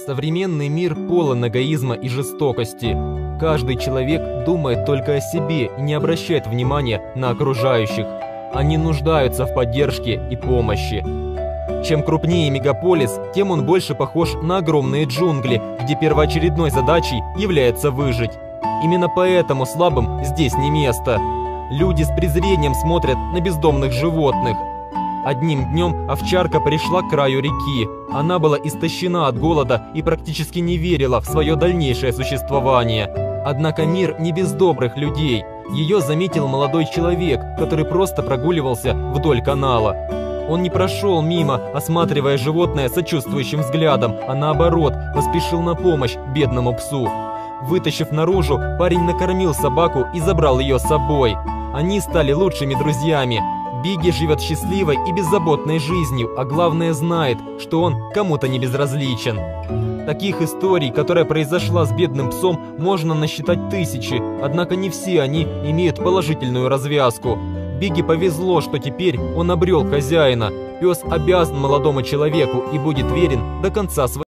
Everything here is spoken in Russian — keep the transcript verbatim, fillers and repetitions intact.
Современный мир полон эгоизма и жестокости. Каждый человек думает только о себе и не обращает внимания на окружающих. Они нуждаются в поддержке и помощи. Чем крупнее мегаполис, тем он больше похож на огромные джунгли, где первоочередной задачей является выжить. Именно поэтому слабым здесь не место. Люди с презрением смотрят на бездомных животных. Одним днем овчарка пришла к краю реки. Она была истощена от голода и практически не верила в свое дальнейшее существование. Однако мир не без добрых людей. Ее заметил молодой человек, который просто прогуливался вдоль канала. Он не прошел мимо, осматривая животное сочувствующим взглядом, а наоборот, поспешил на помощь бедному псу. Вытащив наружу, парень накормил собаку и забрал ее с собой. Они стали лучшими друзьями. Бигги живет счастливой и беззаботной жизнью, а главное знает, что он кому-то не безразличен. Таких историй, которая произошла с бедным псом, можно насчитать тысячи, однако не все они имеют положительную развязку. Бигги повезло, что теперь он обрел хозяина. Пес обязан молодому человеку и будет верен до конца своей жизни.